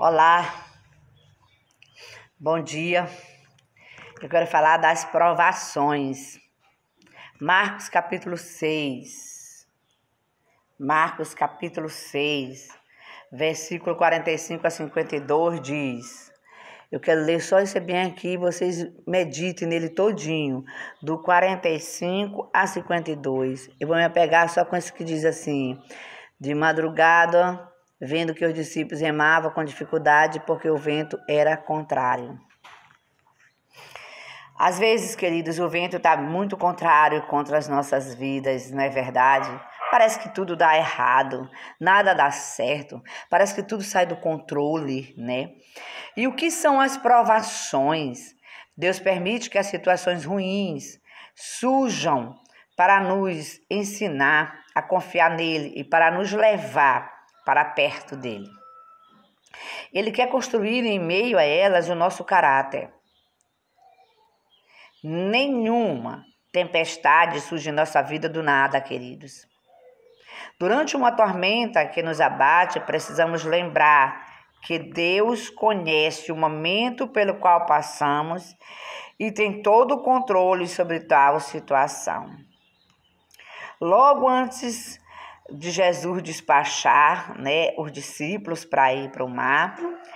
Olá, bom dia. Eu quero falar das provações. Marcos capítulo 6. Marcos capítulo 6, versículo 45 a 52 diz: eu quero ler só esse bem aqui, vocês meditem nele todinho, do 45 a 52. Eu vou me apegar só com esse que diz assim: de madrugada, vendo que os discípulos remavam com dificuldade, porque o vento era contrário. Às vezes, queridos, o vento está muito contrário contra as nossas vidas, não é verdade? Parece que tudo dá errado, nada dá certo, parece que tudo sai do controle, né? E o que são as provações? Deus permite que as situações ruins surjam para nos ensinar a confiar nele e para nos levar para perto dele. Ele quer construir em meio a elas o nosso caráter. Nenhuma tempestade surge em nossa vida do nada, queridos. Durante uma tormenta que nos abate, precisamos lembrar que Deus conhece o momento pelo qual passamos e tem todo o controle sobre tal situação. Logo antes de Jesus despachar, os discípulos para ir para o mar,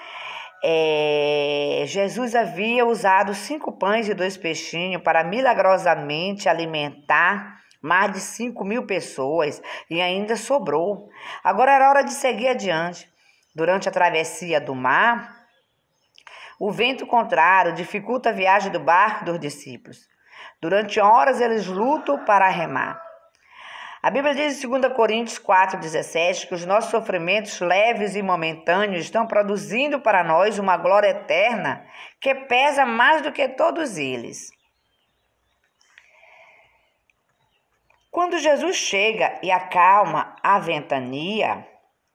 Jesus havia usado 5 pães e 2 peixinhos para milagrosamente alimentar mais de 5.000 pessoas e ainda sobrou. Agora era hora de seguir adiante. Durante a travessia do mar, o vento contrário dificulta a viagem do barco dos discípulos. Durante horas eles lutam para remar. A Bíblia diz em 2 Coríntios 4,17 que os nossos sofrimentos leves e momentâneos estão produzindo para nós uma glória eterna que pesa mais do que todos eles. Quando Jesus chega e acalma a ventania,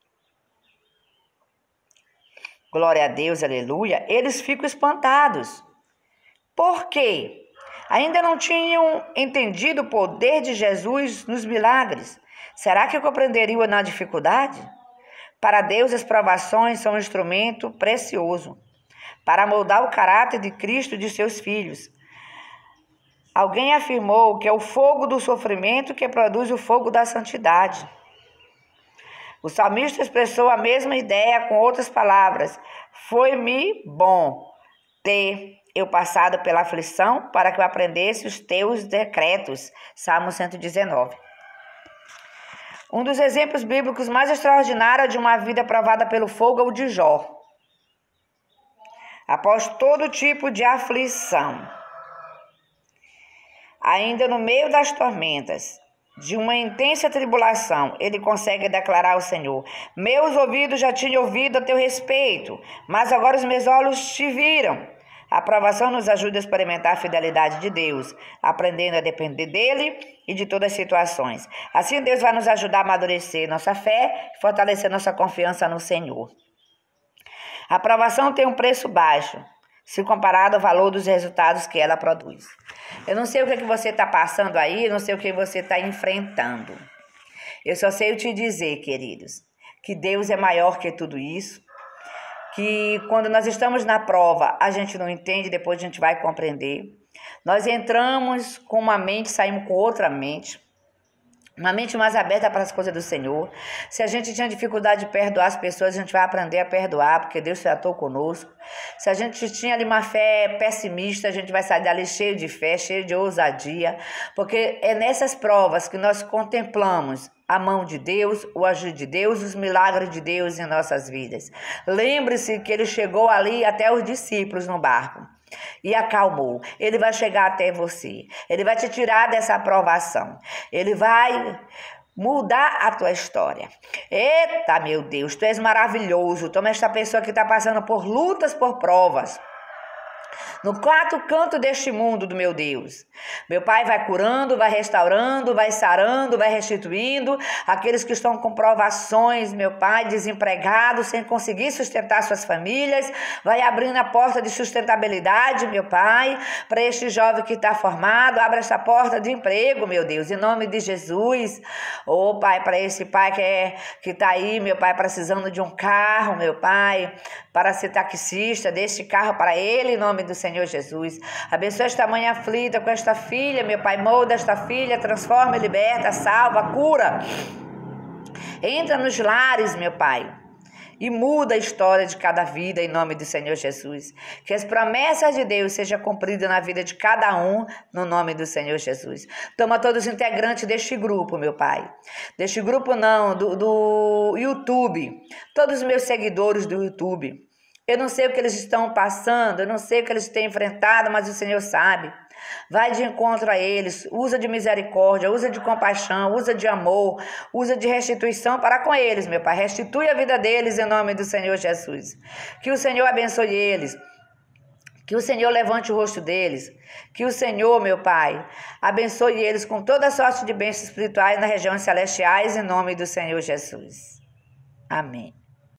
glória a Deus, aleluia, eles ficam espantados. Por quê? Ainda não tinham entendido o poder de Jesus nos milagres. Será que compreenderiam na dificuldade? Para Deus, as provações são um instrumento precioso para moldar o caráter de Cristo e de seus filhos. Alguém afirmou que é o fogo do sofrimento que produz o fogo da santidade. O salmista expressou a mesma ideia com outras palavras. Foi-me bom ter eu passado pela aflição para que eu aprendesse os teus decretos. Salmo 119. Um dos exemplos bíblicos mais extraordinários de uma vida provada pelo fogo é o de Jó. Após todo tipo de aflição, ainda no meio das tormentas, de uma intensa tribulação, ele consegue declarar ao Senhor: meus ouvidos já tinham ouvido a teu respeito, mas agora os meus olhos te viram. A provação nos ajuda a experimentar a fidelidade de Deus, aprendendo a depender dele e de todas as situações. Assim, Deus vai nos ajudar a amadurecer nossa fé e fortalecer nossa confiança no Senhor. A provação tem um preço baixo, se comparado ao valor dos resultados que ela produz. Eu não sei o que você está passando aí, eu não sei o que você está enfrentando. Eu só sei te dizer, queridos, que Deus é maior que tudo isso, que quando nós estamos na prova, a gente não entende, depois a gente vai compreender. Nós entramos com uma mente, saímos com outra mente. Uma mente mais aberta para as coisas do Senhor. Se a gente tinha dificuldade de perdoar as pessoas, a gente vai aprender a perdoar, porque Deus tratou conosco. Se a gente tinha ali uma fé pessimista, a gente vai sair dali cheio de fé, cheio de ousadia, porque é nessas provas que nós contemplamos a mão de Deus, o agir de Deus, os milagres de Deus em nossas vidas. Lembre-se que ele chegou ali até os discípulos no barco e acalmou. Ele vai chegar até você. Ele vai te tirar dessa aprovação. Ele vai mudar a tua história. Eita, meu Deus, tu és maravilhoso. Toma esta pessoa que está passando por lutas, por provas. no quatro cantos deste mundo, do meu Deus. Meu Pai, vai curando, vai restaurando, vai sarando, vai restituindo aqueles que estão com provações, meu Pai, desempregados, sem conseguir sustentar suas famílias, vai abrindo a porta de sustentabilidade, meu Pai, para este jovem que está formado, abre essa porta de emprego, meu Deus, em nome de Jesus. Ô, Pai, para esse pai que está aí, meu Pai, precisando de um carro, meu Pai, para ser taxista, dê este carro para ele, em nome do Senhor Jesus. Abençoa esta mãe aflita com esta filha, meu Pai, molda esta filha, transforma, liberta, salva, cura. Entra nos lares, meu Pai, e muda a história de cada vida, em nome do Senhor Jesus. Que as promessas de Deus sejam cumpridas na vida de cada um, no nome do Senhor Jesus. Toma todos os integrantes deste grupo, meu Pai. Deste grupo não, do YouTube. Todos os meus seguidores do YouTube. Eu não sei o que eles estão passando, eu não sei o que eles têm enfrentado, mas o Senhor sabe. Vai de encontro a eles, usa de misericórdia, usa de compaixão, usa de amor, usa de restituição para com eles, meu Pai. Restitui a vida deles em nome do Senhor Jesus. Que o Senhor abençoe eles. Que o Senhor levante o rosto deles. Que o Senhor, meu Pai, abençoe eles com toda a sorte de bênçãos espirituais nas regiões celestiais em nome do Senhor Jesus. Amém.